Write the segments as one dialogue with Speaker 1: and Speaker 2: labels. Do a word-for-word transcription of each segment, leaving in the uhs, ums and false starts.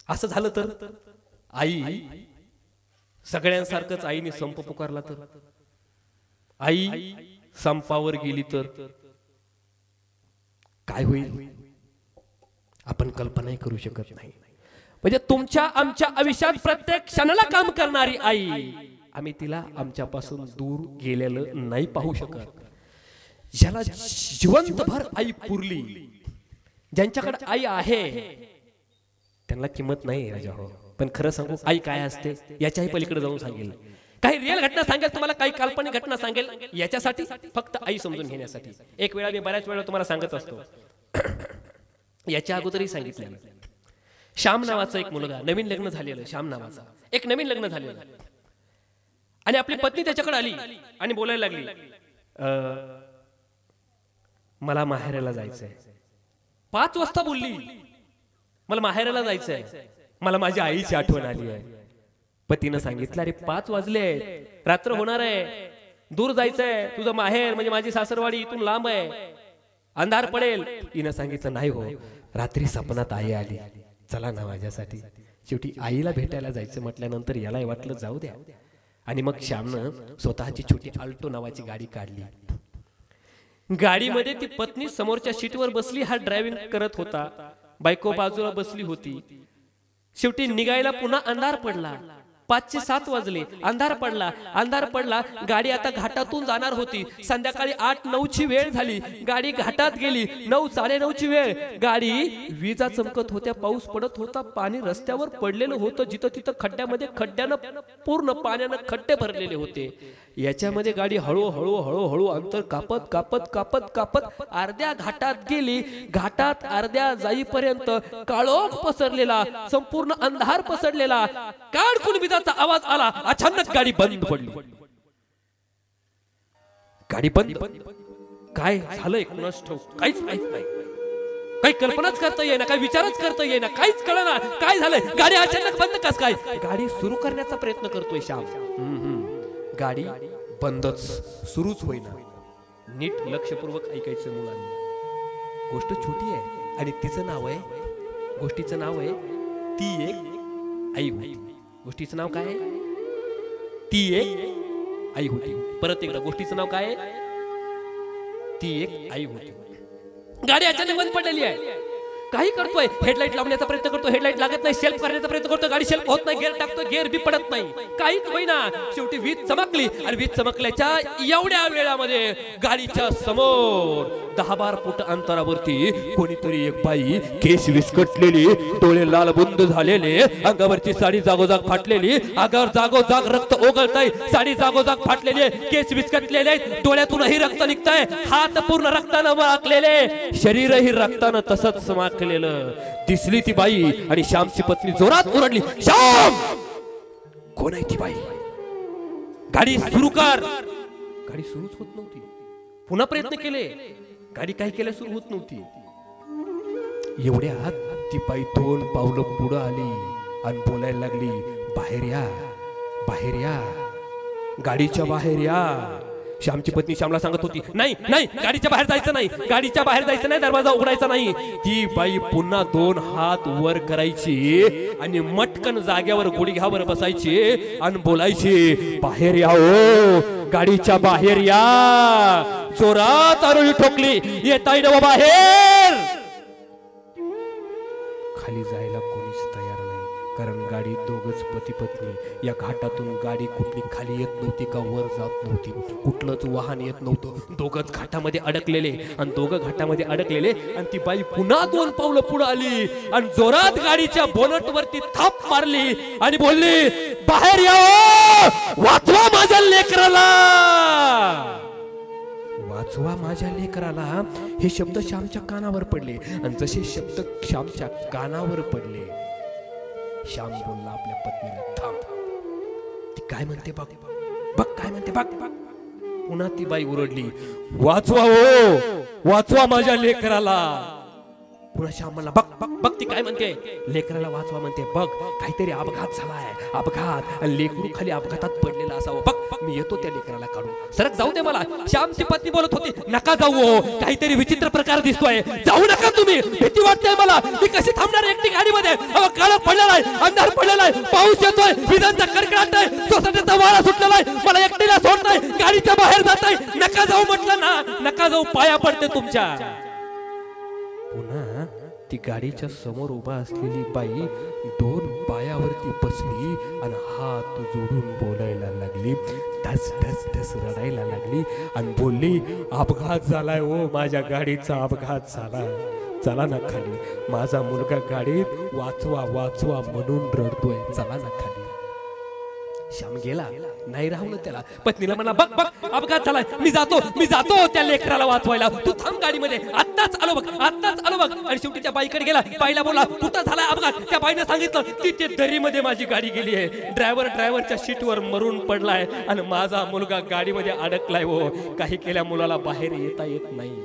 Speaker 1: असं झालं तर आई सगळ्यांसारखंच आईने संप पुकारला तर, आई संपावर गेली तर काय होईल आपण कल्पनाही करू शकत नाही. म्हणजे तुमच्या आमच्या आयुष्यात प्रत्येक क्षणाला काम करणारी आई, आम्ही तिला आमच्यापासून दूर गेलेलं नाही पाहू शकत. ज्याला जिवंतभर आई पुरली, ज्यांच्याकडे आई आहे त्यांना किंमत नाही राजा हो. पण खरं सांगू आई काय असते याच्याही पलीकडे जाऊन सांगेल. काही रिअल घटना सांगेल तुम्हाला, काही काल्पनिक घटना सांगेल, याच्यासाठी फक्त आई समजून घेण्यासाठी. एक वेळा मी बऱ्याच वेळा तुम्हाला सांगत असतो, याच्या अगोदरही सांगितलं. श्याम नावाचा एक मुलगा, नवीन लग्न झालेलं, श्याम नावाचा एक नवीन लग्न झालेलं, आणि आपली पत्नी त्याच्याकडे आली आणि बोलायला लागली, मला माहेराला जायचंय. पाच वाजता बोलली, मला माहेराला जायचंय, मला माझ्या आईची आठवण आली आहे. पतीनं सांगितलं, अरे पाच वाजले, रात्र होणार आहे, दूर जायचंय, तुझं माहेर म्हणजे माझी सासरवाडी इथून लांब आहे, अंधार पडेल. तिनं सांगितलं, नाही हो, रात्री सपनात आई आली, चला ना माझ्यासाठी. शेवटी आईला भेटायला जायचं म्हटल्यानंतर यालाही वाटलं जाऊ द्या, आणि मग श्यामनं स्वतःची छोटी अल्टो नावाची गाडी काढली. गाडीमध्ये ती पत्नी समोरच्या सीटवर बसली, हा ड्रायव्हिंग करत होता, बायको बाजूला बसली होती. शेवटी निघायला पुन्हा अंधार पडला, पाचशे सात वाजले, अंधार पडला. अंधार पडला गाडी आता घाटातून जाणार होती. संध्याकाळी आठ नऊ ची वेळ झाली, गाडी घाटात गेली. नऊ साडे नऊ ची वेळ, गाडी विजा चमकत होत्या, पाऊस पडत होता, पाणी रस्त्यावर पडलेलं होतं, जिथं तिथं खड्ड्यामध्ये खड्ड्यानं पूर्ण पाण्यानं खड्डे भरलेले होते. याच्यामध्ये गाडी हळूहळू हळूहळू अंतर कापत कापत कापत कापत अर्ध्या घाटात गेली. घाटात अर्ध्या जाईपर्यंत काळोख पसरलेला, संपूर्ण अंधार पसरलेला, काळकुण विजाचा आवाज आला. अचानक गाडी बंद पडली. गाडी बंद. काय झालंय कुणास ठाऊक, काहीच माहित नाही, काही कल्पनाच करता येईना, काही विचारच करता येईना, काहीच कळना काय झालंय. गाडी अचानक बंद कस काय. गाडी सुरू करण्याचा प्रयत्न करतोय श्याम, गाडी बंदच, सुरूच होईना. नीट लक्षपूर्वक ऐकायचं मुलांनी. गोष्ट छोटी आहे आणि तिचं नाव आहे, गोष्टीचं नाव आहे ती एक आई होती. गोष्टीचं नाव काय आहे, ती एक आई होती. परत एकदा, गोष्टीचं नाव काय आहे, ती एक आई होती. गाडी अचानक बंद पडलेली आहे. काही करतोय, हेडलाईट लावण्याचा प्रयत्न करतो, हेडलाईट लागत नाही. सेल्फ करण्याचा प्रयत्न करतो, गाडी सेल्फ होत नाही. गेअर टाकतो, गेअर बी पडत नाही, काहीच होईना. शेवटी वीज चमकली आणि वीज चमकल्याच्या एवढ्या वेळामध्ये गाडीच्या समोर दहा बारा फूट अंतरावरती कोणीतरी एक बाई, केस विस्कटलेली, डोळे लाल बुंद झालेले, अंगावरची साडी जागोजाग फाटलेली, अंगावर जागोजाग रक्त ओघळतंय, साडी जागोजाग फाटलेली, केस विस्कटलेले, डोळ्यातूनही रक्त निघतंय, हात पूर्ण रक्तानं माखलेले, शरीरही रक्तानं तसंच माखलेलं. दिसली ती बाई आणि श्यामची पत्नी जोरात ओरडली, श्याम कोण आहे ती बाई, गाडी सुरू कर. गाडी सुरूच होत नव्हती. पुन्हा प्रयत्न केले, गाडी काही केल्या सुरू होत नव्हती. एवढ्यात ती बाई दोन पावलं पुढे आली आणि बोलायला लागली, बाहेर या, बाहेर या, गाडीच्या बाहेर या. श्यामची पत्नी श्यामला सांगत होती, नाही नाही गाडीच्या बाहेर जायचं नाही, गाडीच्या बाहेर जायचं नाही, दरवाजा उघडायचा नाही. ती बाई पुन्हा दोन हात वर करायची आणि मटकन जाग्यावर गुडघ्यावर बसायची आणि बोलायची, बाहेर या ओ, गाडीच्या बाहेर या. जोरात आरोळी ठोकली, येताय ना बाहेर. खाली जायला कोणीच तयार नाही, कारण गाडी दोघच पती पत्नी. या घाटातून गाडी कुठली खाली येत नव्हती का वर जात नव्हती, कुठलंच वाहन येत नव्हतं. दोघच घाटामध्ये अडकलेले आणि दोघं घाटामध्ये अडकलेले. आणि ती बाई पुन्हा दोन पावलं पुढे आली आणि जोरात गाडीच्या बोनट वरती थाप मारली आणि बोलली, बाहेर या, वाचवा माझ्या लेकराला, वाचवा माझ्या लेकराला. हे शब्द श्यामच्या कानावर पडले आणि जसे शब्द श्यामच्या कानावर पडले, श्याम बोलला आपल्या पत्नीला, थांब, ती काय म्हणते बघ, बघ काय म्हणते बघ. पुन्हा ती बाई ओरडली, वाचवा हो, वाचवा माझ्या लेकराला. पुन्हा श्याम म्हणला बघ बघ बघ ती काय म्हणते, लेकराला वाचवा म्हणते, बघ काहीतरी अपघात झालाय, अपघात, आणि लेकरू खाली अपघातात पडलेला असावं, बघ मी येतो त्या लेकराला काढून, सरक जाऊ दे मला. श्यामची पत्नी बोलत होती नका जाऊ हो, काहीतरी विचित्र प्रकार दिसतोय, जाऊ नका तुम्ही, भीती वाटते मला, मी कशी थांबणार एकटी गाडीमध्ये, अहो काळं पडलेला आहे, अंधार पडलेला आहे, पाऊस येतोय, विजांचा कडकडाट आहे, सोसाट्याचा वारा सुटलेला आहे, मला एकटीला सोडताय, गाडीच्या बाहेर जाताय, नका जाऊ म्हटलं ना, नका जाऊ, पाया पडते तुमच्या. पुन्हा ती गाडीच्या समोर उभा असलेली बाई दोन पायावरती बसली आणि हात जोडून बोलायला लागली, ढस ढस ढस रडायला लागली आणि बोलली अपघात झालाय हो, माझ्या गाडीचा अपघात झाला, चला ना खाली, माझा मुलगा गाडीत वाचवा वाचवा म्हणून रडतोय, चला ना खाली. श्याम गेला, नाही राहुल त्याला. पत्नीला म्हणा बघ बघ अपघात झालाय, मी जातो मी जातो त्या लेकराला वाचवायला, तू थांब गाडीमध्ये, आत्ताच आलो बघ आत्ताच आलो बघ. आणि शेवटी त्या बाईकडे गेला, बाईला बोला कुठं झालाय अपघात, त्या बाईने सांगितलं तिथे दरीमध्ये माझी गाडी गेली आहे, ड्रायव्हर ड्रायव्हरच्या सीटवर मरून पडलाय आणि माझा मुलगा गाडीमध्ये अडकलाय हो, काही केल्या मुलाला बाहेर येता येत नाही,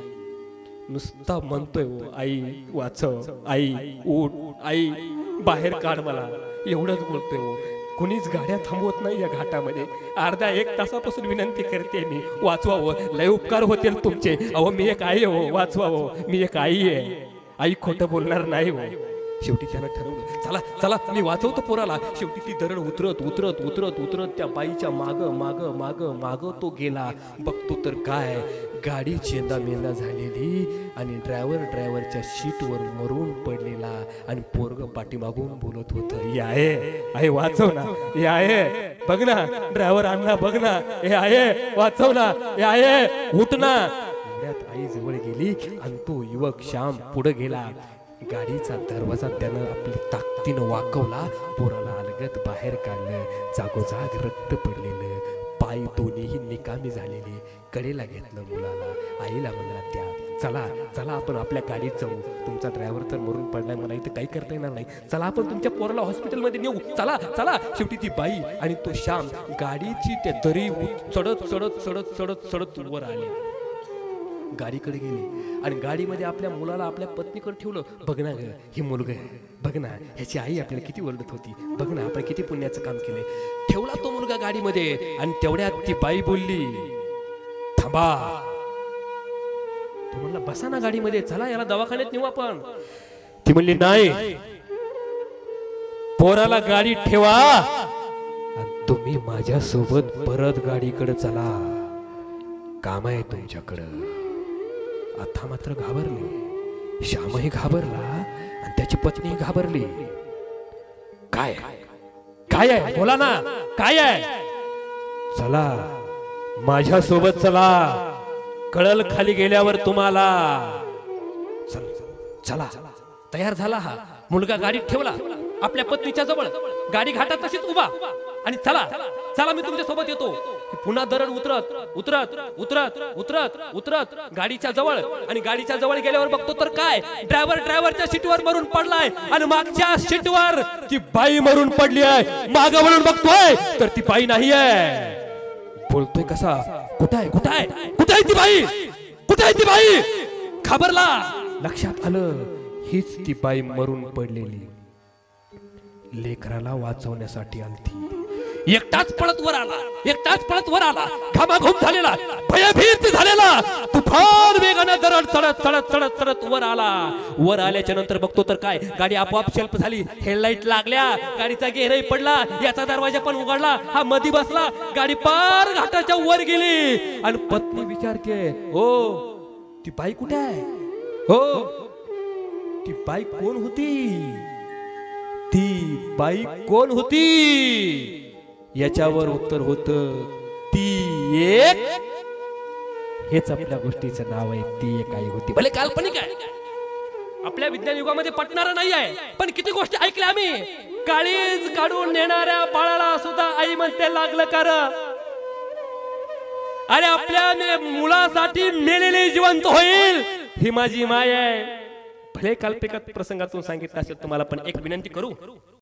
Speaker 1: नुसता म्हणतोय हो आई वाचव, आई उठ, आई बाहेर काढ मला, एवढंच बोलतोय हो. कुणीच गाड्या थांबवत नाही या घाटामध्ये, अर्धा एक तासापासून विनंती करते मी, वाचवावं, लय उपकार होतील तुमचे, अहो मी एक आई हो, वाचवावं, मी एक आई आहे, आई खोटं बोलणार नाही हो. शेवटी त्यानं ठरवलं चला चला मी वाचवतो पोराला. शेवटी ती दरड उतरत उतरत उतरत उतरत त्या बाईच्या माग माग माग माग तो गेला. बघतो तर काय, गाडी चेंदा मेंदा झालेली आणि ड्रायव्हर ड्रायव्हरच्या सीटवर मरून पडलेला आणि पोरग पाठीमागून बोलत होतं, हे आहे आहे वाचव ना, हे आहे बघ ना, ड्रायव्हर अण्णा बघ ना, हे आहे वाचव ना, हे आहे उठ ना. आई जवळ गेली आणि तो युवक श्याम पुढे गेला. गाडीचा दरवाजा त्यानं आपली ताकदीनं वाकवला, पोराला अलगद बाहेर काढलं, जागोजाग रक्त पडलेलं, पाय दोन्हीही निकामी झालेले, कडेला घेतलं मुलाला. आईला म्हणला त्या चला चला आपण आपल्या गाडीत जाऊ, तुमचा ड्रायव्हर तर मरून पडलाय, मला इथं काही करता येणार नाही, चला आपण तुमच्या पोराला हॉस्पिटलमध्ये नेऊ, चला चला. शेवटी ती बाई आणि तो श्याम गाडीची त्या दरी चढत चढत चढत चढत चढत वर आले, गाडीकडे गेले आणि गाडीमध्ये आपल्या मुलाला आपल्या पत्नीकडे ठेवलं. बघ ना ग, ही मुलगा बघ ना, ह्याची आई आपल्याला किती ओरडत होती, बघ ना आपण किती पुण्याचं काम केलंय. ठेवला तो मुलगा गाडीमध्ये आणि तेवढ्यात ती बाई बोलली थांबा. तो म्हणला बसा ना गाडीमध्ये, चला याला दवाखान्यात नेऊ आपण. ती म्हणली नाही, पोराला गाडीत ठेवा आणि तुम्ही माझ्या सोबत परत गाडीकडे चला, काम आहे तुमच्याकडं. आता मात्र घाबरली, श्यामही घाबरला आणि त्याची पत्नी घाबरली. काय काय आहे बोला ना, काय आहे, चला माझ्या सोबत चला, कळल खाली गेल्यावर तुम्हाला. चला तयार झाला हा मुलगा, गाडीत ठेवला आपल्या पत्नीच्या जवळ, गाडी घाटात तशीच उभा आणि चला चला मी तुमच्या सोबत येतो. पुन्हा दरड उतरत उतरत उतरत उतरत उतरत गाडीच्या जवळ आणि गाडीच्या जवळ गेल्यावर बघतो तर काय, ड्रायव्हर ड्रायव्हरच्या सीटवर मरून पडलाय आणि मागच्या सीटवर ती बाई मरून पडली आहे. माग वळून बघतोय तर ती बाई नाही आहे. बोलतोय कसा, कुठं आहे कुठं आहे कुठं आहे ती बाई, कुठं आहे ती बाई. घाबरला, लक्षात आलं हीच ती बाई मरून पडलेली, लेकराला वाचवण्यासाठी आलती. एकटाच पळत वर आला, एकटाच पळत वर आला, घामाघूम झालेला, भयभीत झालेला, तुफान वेगाने दरड चढत चढत चढत चढत वर आला. वर आल्याच्या नंतर बघतो तर काय, गाडी आपोआप शेल्फ झाली, हेडलाईट लागल्या, गाडीचा गेरही पडला, याचा दरवाजा पण उघडला, हा मधी बसला, गाडी पार घाटाच्या वर गेली आणि पत्नी विचारते हो ती बाई कुठे आहे, हो ती बाई कोण होती, ती बाई कोण होती. याच्यावर उत्तर होत ती एक, हेच आपल्या गोष्टीचं नाव आहे, ती एक आई होती. भले काल्पनिक आहे, आपल्या विज्ञान युगामध्ये पटणारा नाही आहे, पण किती गोष्टी ऐकल्या आम्ही. काळीज काढून नेणाऱ्या बाळाला सुद्धा आई म्हणते लागलं कर, अरे आपल्या मुलासाठी मेलेले जिवंत होईल, ही माझी माय आहे. भले काल्पनिक प्रसंगातून सांगितलं असेल तुम्हाला, पण एक विनंती करू,